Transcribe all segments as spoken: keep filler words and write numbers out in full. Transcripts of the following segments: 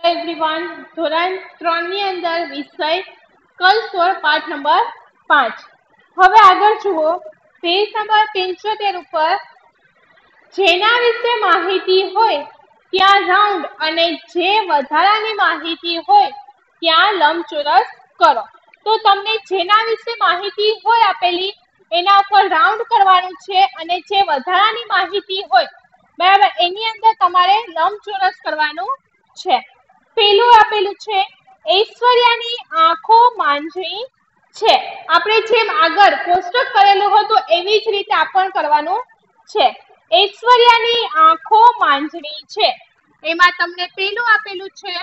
Everyone ધોરણ ત્રણ ની અંદર વિષય કલસ્વર પાઠ નંબર પાંચ. હવે આગળ જુઓ પેજ નંબર પંચોતેર ઉપર જેના વિશે માહિતી હોય ત્યાં રાઉન્ડ અને જે વધારાની માહિતી હોય ત્યાં લંબચોરસ કરો. તો તમને જેના વિશે માહિતી હોય આપેલી એના ઉપર રાઉન્ડ કરવાનું છે અને જે વધારાની માહિતી હોય બરાબર એની અંદર તમારે લંબચોરસ કરવાનું છે. પેલું આપેલું છે ઐશ્વર્યાની આંખો માંજણી છે. આપણે જેમ આગળ કોષ્ટક કરેલું હતું એવી જ રીતે આ પણ કરવાનું છે. ઐશ્વર્યાની આંખો માંજણી છે. એમાં તમને પેલું આપેલું છે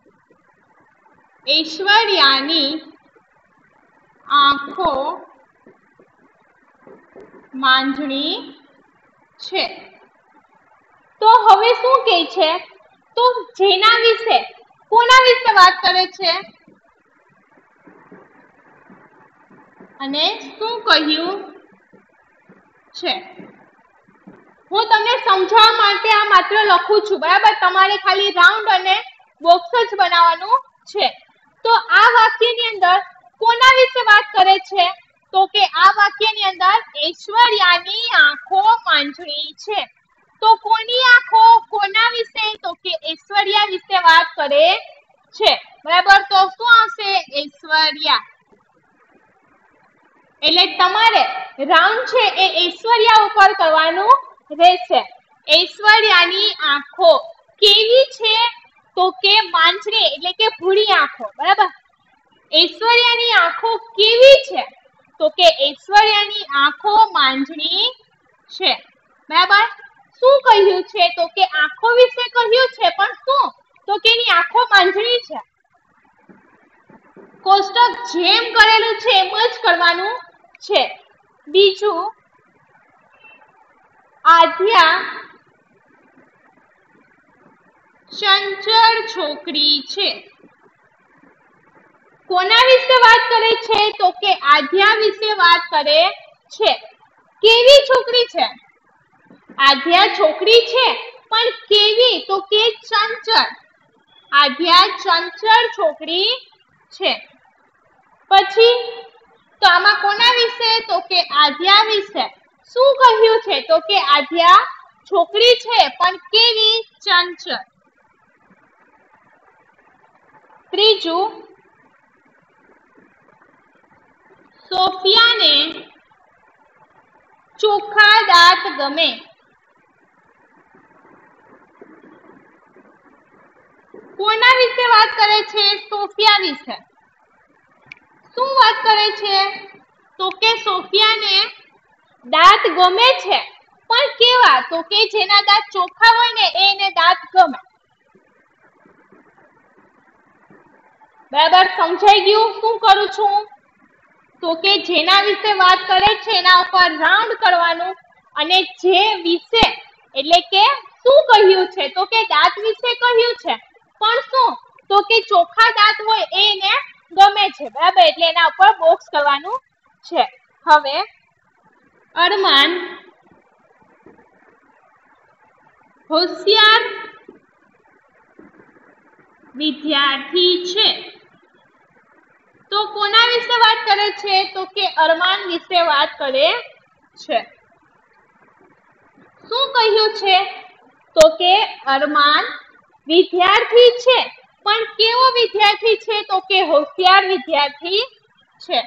ઐશ્વર્યાની આંખો માંજણી છે. તો હવે શું કહે છે? તો જેના વિશે કોના વિશે વાત કરે છે અને શું કહ્યું છે? હું તમને સમજાવવા માટે આ માત્ર લખું છું, બરાબર. તમારે ખાલી રાઉન્ડ અને બોક્સ જ બનાવવાનું છે. તો આ વાક્યની અંદર કોના વિશે વાત કરે છે? તો કે આ વાક્યની અંદર ઐશ્વર્યાની આંખો માંજણી છે. તો કોની આંખો કોના વિશે? તો કે ઐશ્વર્યા વિશે વાત કરે છે, બરાબર. તો શું આવશે? ઐશ્વર્યા. એટલે તમારે રાઉન્ડ છે એ ઐશ્વર્યા ઉપર કરવાનું રહેશે. ઐશ્વર્યાની આંખો કેવી છે? તો કે માંજણી એટલે કે ભૂરી આંખો, બરાબર. ઐશ્વર્યાની આંખો કેવી છે? તો કે ઐશ્વર્યાની આંખો માંજણી છે, બરાબર. શું કહ્યું છે? તો કે આંખો વિશે કહ્યું છે, પણ શું? તો કે એની આંખો માંજણી છે. કોષ્ટક જેમ કરેલું છે એમ જ કરવાનું છે. બીજું, આધ્યા ચંચળ છોકરી છે. કોના વિશે વાત કરે છે? તો કે આધ્યા વિશે વાત કરે છે. કેવી છોકરી છે? આધ્યા છોકરી છે, પણ કેવી? તો કે ચંચળ. આધ્યા ચંચળ છોકરી છે. પછી તો આમાં કોના વિશે? તો કે આધ્યા વિશે. શું કહ્યું છે? તો કે આધ્યા છોકરી છે, પણ કેવી? ચંચળ. ત્રીજું, સોફિયાને ચોખ્ખા દાંત ગમે. કોના વિશે વાત કરે છે? સોફિયા વિશે. શું વાત કરે છે? તો કે સોફિયાને દાંત ગમે છે, પણ કેવા? તો કે જેના દાંત ચોખ્ખા હોય ને એને દાંત ગમે, બરાબર. સમજાઈ ગયું શું કરું છું? તો કે જેના વિશે વાત કરે છે એના ઉપર રાઉન્ડ કરવાનું અને જે વિશે એટલે કે શું કહ્યું છે? તો કે દાંત વિશે કહ્યું છે, પણ શું? તો કે ચોખ્ખા દાંત હોય એને ગમે છે, બરાબર. એટલે એના ઉપર બોક્સ કરવાનું છે. હવે અરમાન હોશિયાર વિદ્યાર્થી છે. તો કોના વિશે વાત કરે છે? તો કે અરમાન વિશે વાત કરે છે. શું કહ્યું છે? તો કે અરમાન વિદ્યાર્થી છે, પણ કેવો વિદ્યાર્થી છે? તો કે હોશિયાર વિદ્યાર્થી છે.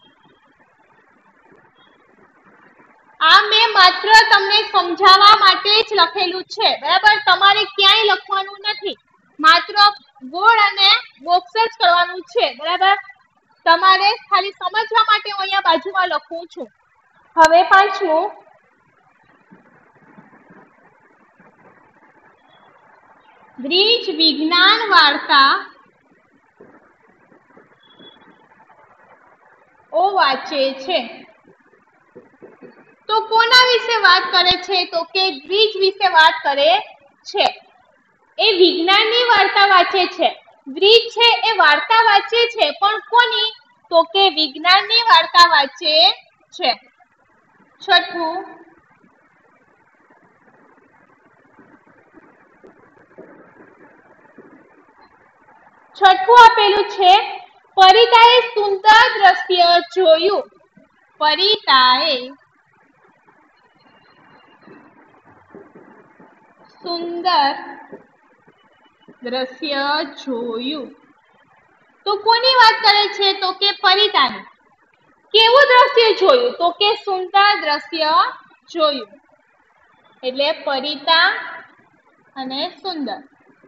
આ મેં માત્ર તમને સમજાવવા માટે જ લખેલું છે, બરાબર. તમારે ક્યાંય લખવાનું નથી, માત્ર ગોળ અને બોક્સ જ કરવાનું છે, બરાબર. તમારે ખાલી સમજવા માટે હું અહીંયા બાજુમાં લખું છું. હવે પાંચમું, બ્રિજ વિજ્ઞાન વાર્તા ઓ વાંચે છે. તો કોના વિશે વાત કરે છે? તો કે બ્રિજ વિશે વાત કરે છે. એ વિજ્ઞાનની વાર્તા વાંચે છે. બ્રિજ છે એ વાર્તા વાંચે છે, પણ કોની? તો કે વિજ્ઞાનની વાર્તા વાંચે છે. છઠ્ઠું, છઠ્ઠું આપેલું છે પરિતાએ સુંદર દ્રશ્ય જોયું. પરિતાએ સુંદર દ્રશ્ય જોયું. તો કોની વાત કરે છે? તો કે પરિતાની. કેવું દ્રશ્ય જોયું? તો કે સુંદર દ્રશ્ય જોયું. એટલે પરિતા અને સુંદર.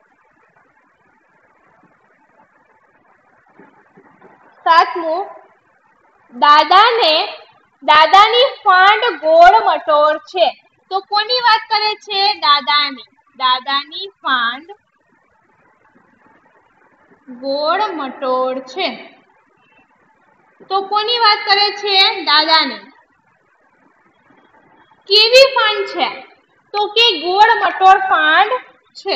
સાતમું, દાદાને દાદાની ફાંડ ગોળ મટોળ છે. તો કોની વાત કરે છે? દાદાની. દાદાની ફાંડ ગોળ મટોળ છે. તો કોની વાત કરે છે? દાદાની. કેવી ફાંડ છે? તો કે ગોળ મટોળ ફાંડ છે.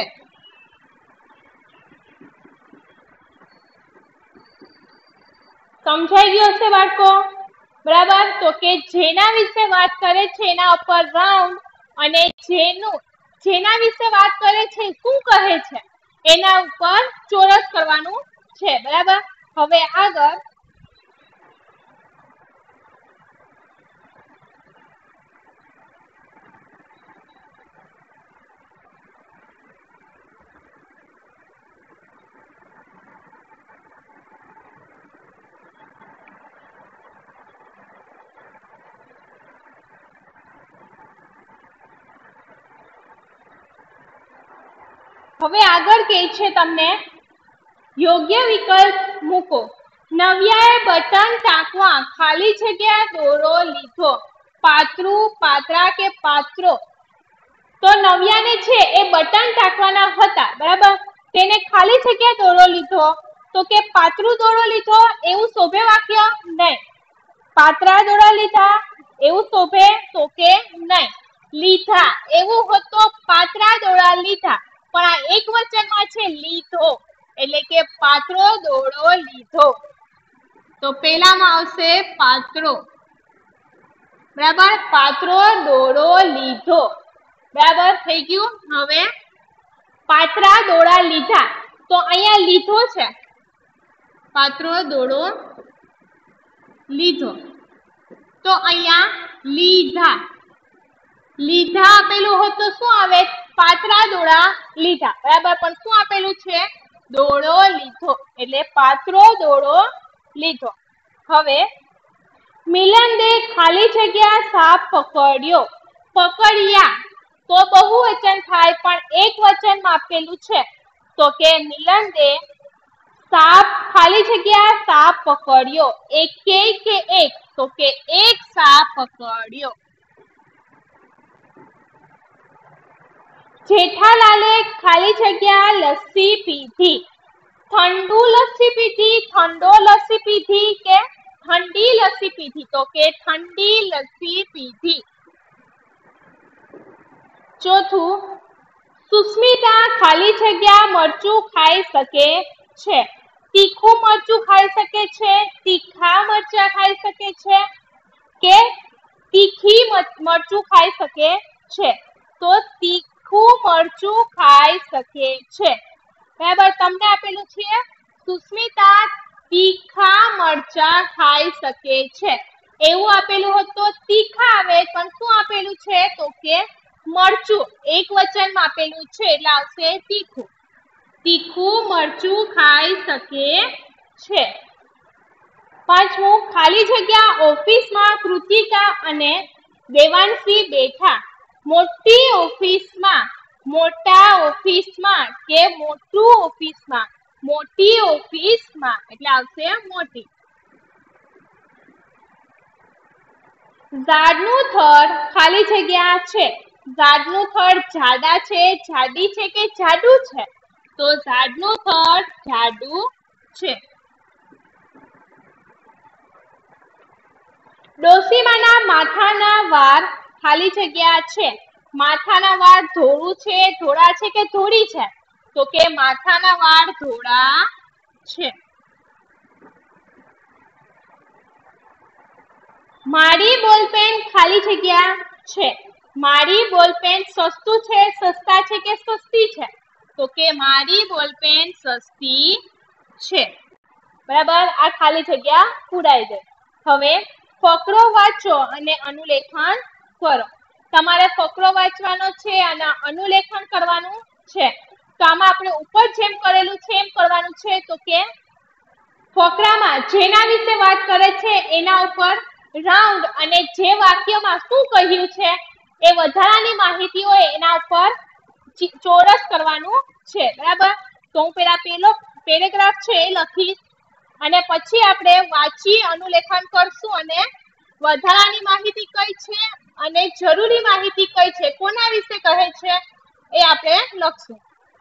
સમજાઈ ગયું હશે બાળકો? બરાબર. તો કે જેના વિશે વાત કરે છે એના ઉપર રાઉન્ડ, અને જેનું જેના વિશે વાત કરે છે શું કહે છે એના ઉપર ચોરસ કરવાનું છે. બરાબર. હવે આગળ હવે આગળ કે છે તમને યોગ્ય વિકલ્પ મૂકો. નવ્યાએ બટન ટાંકવા ખાલી જગ્યા દોરો લીધો. પાત્રું, પાત્રા કે પાત્રો. તો નવ્યાને છે એ બટન ટાંકવાના હતા. બરાબર. તેને ખાલી જગ્યા દોરો લીધો. તો કે પાત્રું દોરો લીધો એવું શોભે વાક્ય? નહીં. પાત્રા દોરા લીધા એવું શોભે? તો કે નહીં. લીધા એવું હોત તો પાત્રા દોરા લીધા, પણ આ એક વચનમાં છે લીધો, એટલે કે પાત્રો દોરો લીધો. તો પેલામાં આવશે પાત્રો. બરાબર. પાત્રો દોરો લીધો. બરાબર થઈ ગયું. હવે પાત્રા દોરા લીધા. તો અહીંયા લીધો છે. પાત્રો દોરો લીધો. તો અહીંયા લીધા. લીધા આપેલું હોત તો શું આવે? પાત્રા દોરા લીધા. બરાબર. પણ શું આપેલું છે? દોરો લીધો. એટલે પાત્રો દોરો લીધો. હવે મિલનદે ખાલી જગ્યા સાપ પકડ્યો. પકડ્યા તો બહુવચન થાય, પણ એક વચનમાં આપેલું છે. તો કે મિલનદે સાપ ખાલી જગ્યા સાપ પકડ્યો. એક કે કે એક? તો કે એક સાપ પકડ્યો. જેઠાલાલે ખાલી જગ્યા લસ્સી પીધી. ઠંડુ લસ્સી પીધી, ઠંડો લસ્સી પીધી કે ઠંડી લસ્સી પીધી? તો કે ઠંડી લસ્સી પીધી. ચોથું, સુસ્મિતા ખાલી જગ્યા મરચું ખાઈ શકે છે. તીખું મરચું ખાઈ શકે છે, તીખા મરચા ખાઈ શકે છે કે તીખી મરચું ખાઈ શકે છે? તો તીખું મરચું ખાઈ શકે છે. બરાબર. તમને આપેલું છે સુસ્મિતા તીખા મરચા ખાઈ શકે છે. એવું આપેલું હોત તો તીખા આવે, પણ શું આપેલું છે? તો કે મરચું. એક વચનમાં આપેલું છે એટલે આવશે તીખું. તીખું મરચું ખાઈ શકે છે. પાંચમું, ખાલી જગ્યા ઓફિસમાં કૃતિકા અને દેવાંશી બેઠા. મોટી ઓફિસમાં, મોટા ઓફિસમાં કે મોટું ઓફિસમાં? મોટી ઓફિસમાં. એટલે આવશે મોટી. ઝાડનું થડ ખાલી જગ્યા છે. ઝાડનું થડ જાડા છે, જાડી છે કે જાડું છે? તો ઝાડનું થડ જાડું છે. ડોશીમાના માથાના વાળ ખાલી જગ્યા છે. માથાના વાળ ધોળું છે, ધોળા છે કે ધોળી છે? તો કે માથાના વાળ ધોળા છે. મારી બોલપેન ખાલી જગ્યા છે. મારી બોલપેન સસ્તું છે, સસ્તા છે કે સસ્તી છે? તો કે મારી બોલપેન સસ્તી છે। બરાબર, આ ખાલી જગ્યા પૂરાઈ ગઈ। હવે ફકરો વાંચો અને અનુલેખન કરો। તમારે ફકરો વાંચવાનો છે અને અનુલેખન કરવાનું છે। તો આમાં આપણે ઉપર જેમ કરેલું છે એમ કરવાનું છે। તો કે ફકરામાં જેના વિશે વાત કરે છે એના ઉપર રાઉન્ડ અને જે વાક્યમાં શું કહ્યું છે એ વધારાની માહિતી હોય એના ઉપર ચોરસ કરવાનું છે। બરાબર, તો હું પેલા પેલો પેરેગ્રાફ છે એ લખીશ અને પછી આપણે વાંચી અનુલેખન કરશું અને વધારાની માહિતી કઈ છે અને જરૂરી માહિતી કઈ છે, કોના વિશે કહે છે એ આપણે લખશું।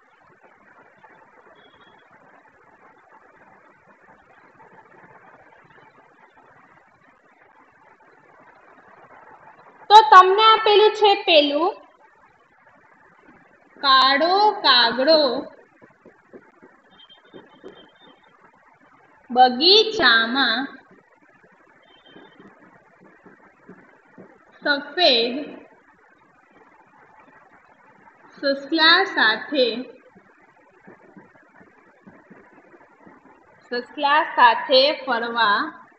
તો તમને આપેલું છે પેલું, કાળો કાગડો બગીચામાં સફેદ સસલા સાથે સસલા સાથે ફરવા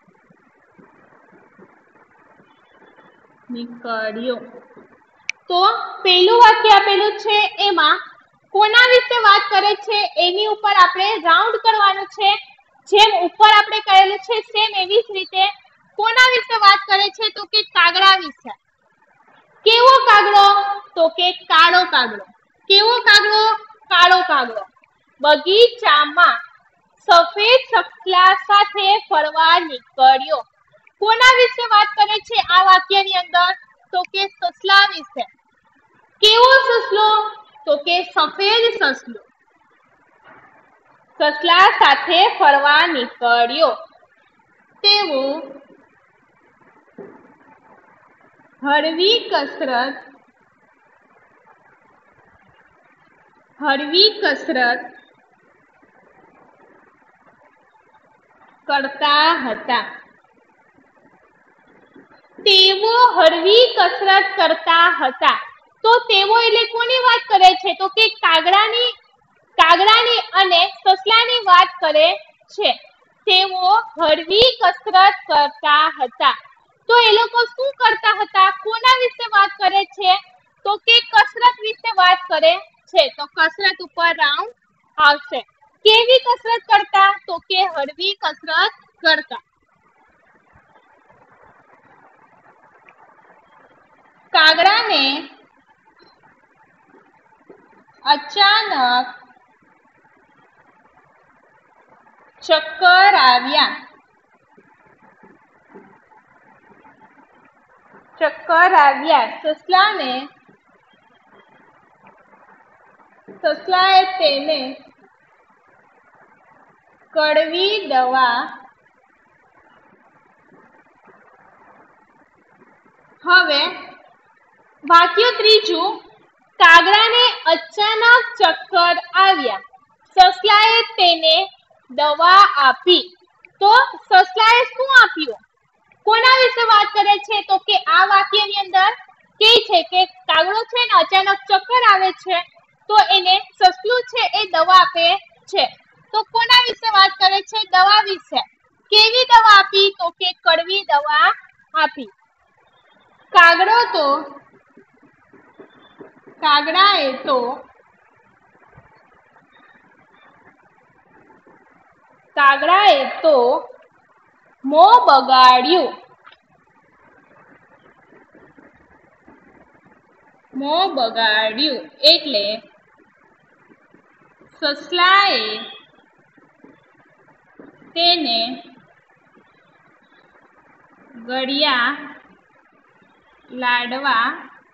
નીકળ્યો। તો પેલું વાક્ય આપેલું છે એમાં કોના વિશે વાત કરે છે એની ઉપર આપણે રાઉન્ડ કરવાનું છે। જેમ ઉપર આપણે કરેલું છે સેમ એવી જ રીતે કોના વિશે વાત કરે છે તો કે કાગડા વિશે। કેવો કાગડો તો કે કાળો કાગડો। કેવો કાગડો? કાળો કાગડો। બગીચામાં સફેદ સસલા સાથે ફરવા નીકળ્યો। કોના વિશે વાત કરે છે આ વાક્યની અંદર તો કે સસલા વિશે। કેવો સસલો તો કે સફેદ સસલો સસલા સાથે ફરવા નીકળ્યો। તેઓ હળવી કસરત હળવી કસરત કરતા હતા। તેઓ હળવી કસરત કરતા હતા। તો તેઓ એટલે કોની વાત કરે છે તો કે કાગડાની કાગડાની અને સસલાની વાત કરે છે। તેઓ હળવી કસરત કરતા હતા। તો એ લોકો શું કરતા હતા? કોના વિશે વાત કરે છે તો કે કસરત વિશે વાત કરે છે। તો કસરત ઉપર રાઉન્ડ આવશે। કેવી કસરત કરતા તો કે હળવી કસરત કરતા। કાગડાને અચાનક ચક્કર આવ્યા। ચક્કર આવ્યા। સસલાને સસલાએ તેને કડવી દવા હવે વાક્ય ત્રીજું, કાગડાને અચાનક ચક્કર આવ્યા। સસલાએ તેને દવા આપી। તો સસલાએ શું આપ્યું? કોના વિશે વાત કરે છે તો કે આ વાક્યની અંદર કે છે કે કાગડો છે ને અચાનક ચક્કર આવે છે તો એને સસલું છે એ દવા આપે છે। તો કોના વિશે વાત કરે છે? દવા વિશે। કેવી દવા આપી તો કે કડવી દવા આપી। કાગડો તો કાગડાએ તો કાગડાએ તો મોં બગાડ્યું। મોં બગાડ્યું એટલે સસલાએ તેને ગળ્યા લાડવા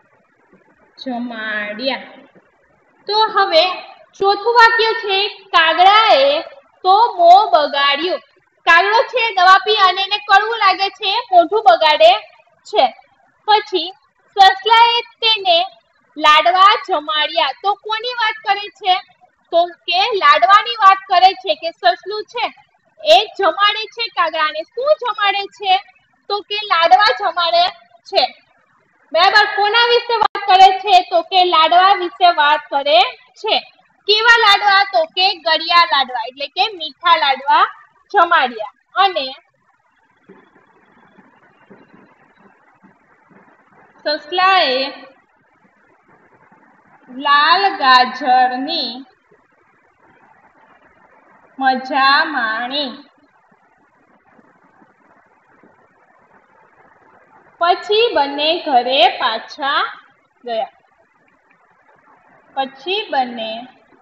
જમાડ્યા। તો હવે ચોથું વાક્ય છે, કાગડાએ તો મોં બગાડ્યું। કાગડો છે દવા પી અને એને કડવું લાગે છે, મોઢું બગાડે છે। પછી સસલાએ તેને લાડવા જમાડ્યા। તો કોની વાત કરે છે તો કે લાડવાની વાત કરે છે કે સસલું છે એ જમાડે છે કાગડાને। શું જમાડે છે તો કે લાડવા જમાડે છે। બરાબર, કોના વિશે વાત કરે છે તો કે લાડવા વિશે વાત કરે છે। કેવા લાડવા? તો કે ગળ્યા લાડવા એટલે કે મીઠા લાડવા જમાડ્યા. અને સસલાએ લાલ ગાજરની મજા માણી. પછી બંને ઘરે પાછા ગયા. પછી બંને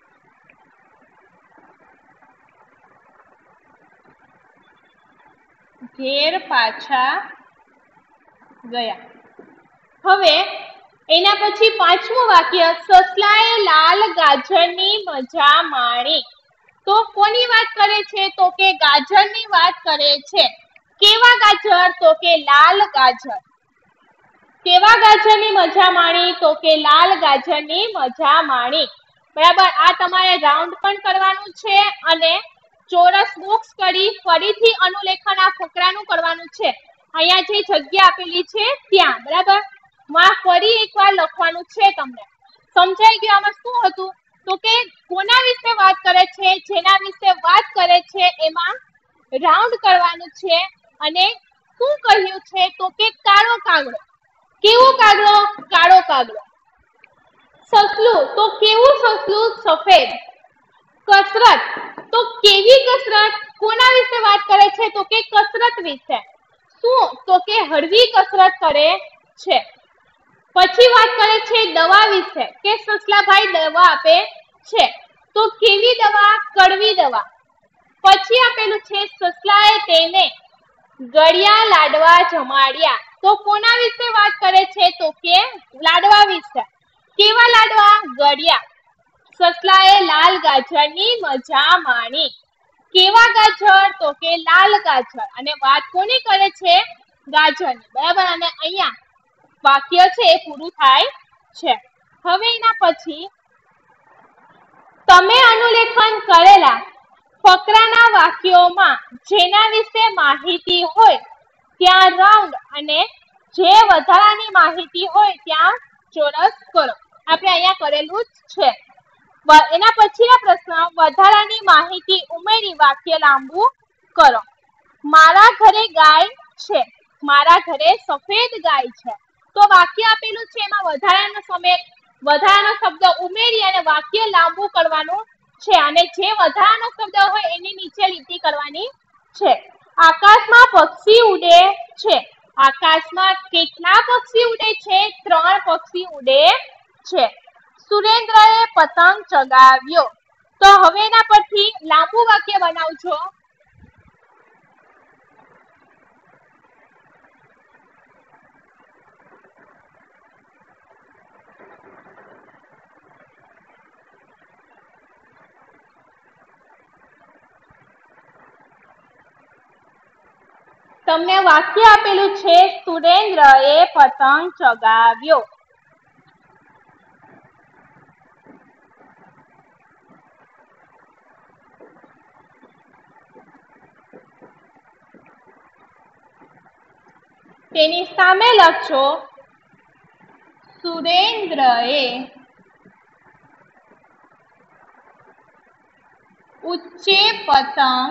ઘેર પાછા ગયા. હવે એના પછી પાંચમું વાક્ય, સસલાએ લાલ ગાજરની મજા માણી. તો કોની વાત કરે છે? તો કે ગાજરની વાત કરે છે. કેવા ગાજર? તો કે લાલ ગાજર. કેવા ગાજરની મજા માણી? તો કે લાલ ગાજરની મજા માણી. બરાબર. આ તમારે રાઉન્ડ પણ કરવાનું છે અને ચોરસ બોક્સ કરી ફરીથી અનુલેખન આ ફકરાનું કરવાનું છે. અહીંયા જે જગ્યા આપેલી છે ત્યાં. બરાબર. માં ફરી એકવાર લખવાનું છે. તમને સમજાઈ ગયું આમાં શું હતું? તો કે કોના વિશે વાત કરે છે? જેના વિશે વાત કરે છે એમાં રાઉન્ડ કરવાનું છે. અને શું કહ્યું છે? તો કે કાળો કાગડો. કેવો કાગડો? કાળો કાગડો. સસલું તો કેવું સસલું? સફેદ. કસરત તો કેવી કસરત? કોના વિશે વાત કરે છે? તો કે કસરત વિશે. શું? તો કે હળવી કસરત કરે છે. પછી વાત કરે છે દવા વિશે કે સસલાભાઈ દવા આપે છે. તો કેવી દવા? કડવી દવા. પછી આપેલું છે સસલાએ તેને ગળ્યા લાડવા જમાડ્યા. તો કોના વિશે વાત કરે છે? તો કે લાડવા વિશે. કેવા લાડવા? ગળ્યા. સસલાએ લાલ ગાજરની મજા માણી. કેવા ગાજર? તો કે લાલ ગાજર. અને વાત કોની કરે છે? ગાજરની. બરાબર. અને અહીંયા વાક્ય છે એ પૂરું થાય છે. હવે એના પછી તમે અનુલેખન કરેલા ફકરાના વાક્યોમાં જેના વિશે માહિતી હોય ત્યાં રાઉન્ડ અને જે વધારાની માહિતી હોય ત્યાં ચોરસ કરો. આપણે અહીંયા કરેલું જ છે. એના પછીના પ્રશ્ન, વધારાની માહિતી ઉમેરી વાક્ય લાંબુ કરો. મારા ઘરે ગાય છે. મારા ઘરે સફેદ ગાય છે. તો વાક્ય આપેલું છે એમાં વધારાનો સમય વધારાનો શબ્દ ઉમેરી અને વાક્ય લાંબુ કરવાનું છે. અને જે વધારાનો શબ્દ હોય એની નીચે લીટી કરવાની છે. આકાશમાં પક્ષી ઉડે છે. આકાશમાં કેટલા પક્ષી ઉડે છે? ત્રણ પક્ષી ઉડે છે. સુરેન્દ્રએ પતંગ ચગાવ્યો. તો હવે એના પરથી લાંબુ વાક્ય બનાવજો. તમને વાક્ય આપેલું છે સુરેન્દ્રએ પતંગ ચગાવ્યો. તેની સામે લખજો સુરેન્દ્રએ ઊંચે પતંગ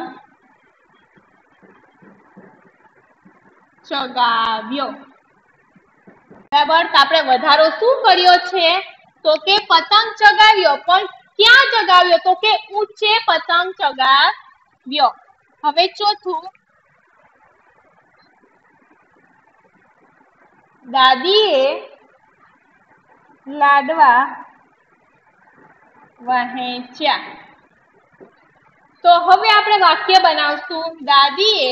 ચગાવ્યો. બરાબર. તો આપણે વધારો શું કર્યો છે? તો કે પતંગ ચગાવ્યો. પણ ક્યાં ચગાવ્યો? તો કે ઊંચે પતંગ ચગાવ્યો. હવે ચોથું, દાદીએ લાડવા વહેંચ્યા. તો હવે આપણે વાક્ય બનાવશું. દાદીએ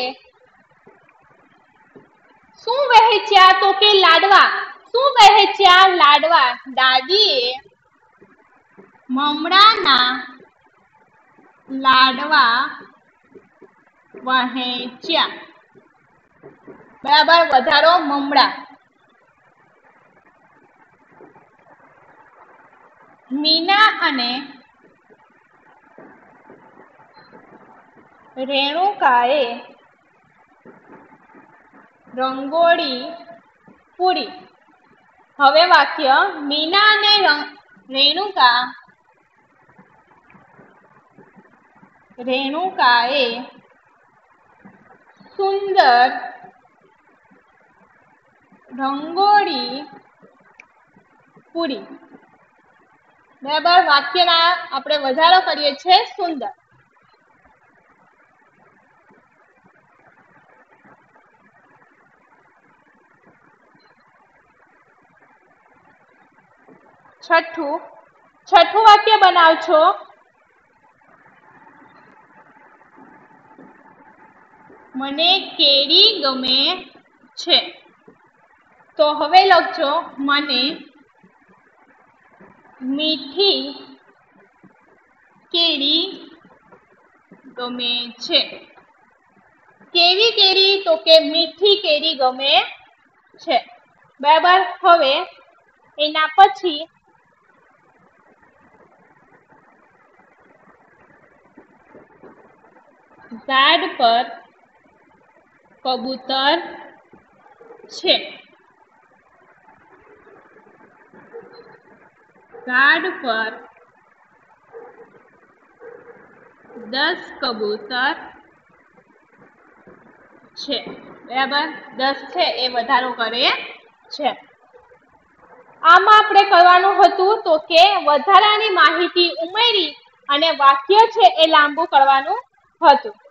શું વહેંચ્યા? તો કે લાડવા. શું વહેંચ્યા? લાડવા. દાદીએ મમરાના લાડવા વહેંચ્યા. બરાબર. વધારો મમરા. મીના અને રેણુકાએ રંગોળી પૂરી. હવે વાક્ય, મીના અને રેણુકા રેણુકાએ સુંદર રંગોળી પૂરી. બરાબર, વાક્યના આપણે વધારો કરીએ છીએ સુંદર. છઠ્ઠું છઠ્ઠું વાક્ય બનાવજો. મને કેરી ગમે છે. તો હવે લખજો મને મીઠી કેરી ગમે છે. કેવી કેરી? તો કે મીઠી કેરી ગમે છે. બરાબર. હવે એના પછી ઝાડ પર કબૂતર છે. ઝાડ પર દસ કબૂતર છે. બરાબર, દસ છે એ વધારો કરે છે. આમાં આપણે કરવાનું હતું તો કે વધારાની માહિતી ઉમેરી અને વાક્ય છે એ લાંબુ કરવાનું હતું.